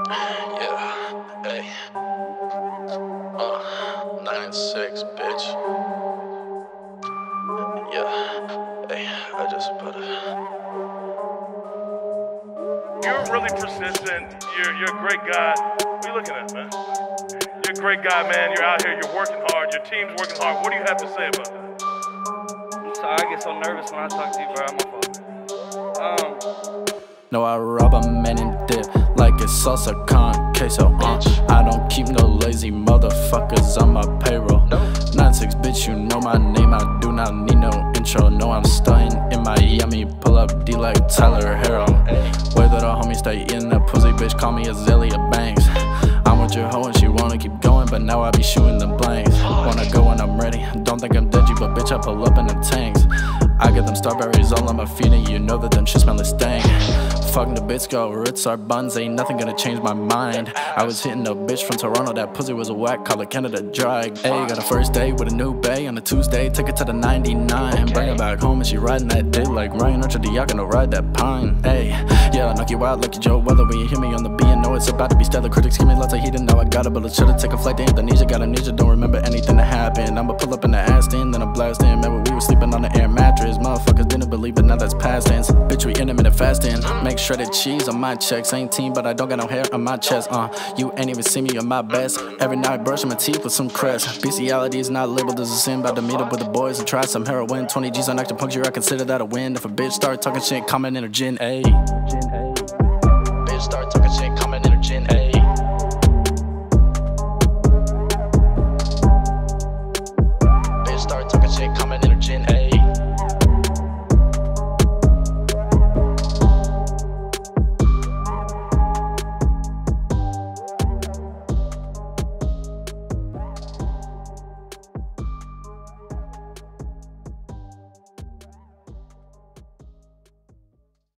Yeah, hey. 9 and 6, bitch. Yeah, hey, I just put it. You're really persistent. You're a great guy. What are you looking at, man? You're a great guy, man. You're out here. You're working hard. Your team's working hard. What do you have to say about that? I'm sorry, I get so nervous when I talk to you, bro. I'm a fuck. No, I rob a man and dip like it's salsa con queso. I don't keep no lazy motherfuckers on my payroll. 9-6, bitch, you know my name. I do not need no intro. No, I'm stunning in Miami. Pull up D like Tyler Harrow. Way that a homie stay in that pussy, bitch. Call me Azalea Banks. I'm with your hoe and she wanna keep going, but now I be shooting them blanks. Wanna go when I'm ready. Don't think I'm deadgy, but bitch, I pull up in them tanks. I get them strawberries all on my feet, and you know that them shit smell like stank. Fucking the bitch, go Ritz our buns, ain't nothing gonna change my mind. I was hitting a bitch from Toronto, that pussy was a whack, call it Canada Dry. Ayy, got a first date with a new bae on a Tuesday, took it to the 99. Bring her back home and she riding that dick like Ryan Arcidiacono ride that pine. Ayy, yeah, I knock you out like Joe Weather when you hear me on the beat and know it's about to be stellar. Critics give me lots of heat and now I got it, but I should've taken a flight to Indonesia. Got amnesia, don't remember anything that happened. I'ma pull up in the Aston, then I blast in. Remember we were sleeping on the air mattress. Motherfuckers didn't believe it, now that's past tense. Bitch, we intermittent fasting. Make shredded cheese on my checks. Ain't team, but I don't got no hair on my chest. You ain't even see me on my best. Every night brushing my teeth with some crest. Bestiality is not labeled as a sin. About to meet up with the boys and try some heroin. 20 G's on acupuncture, I consider that a win. If a bitch start talking shit, comment in her gin, ayy. Bitch start talking shit.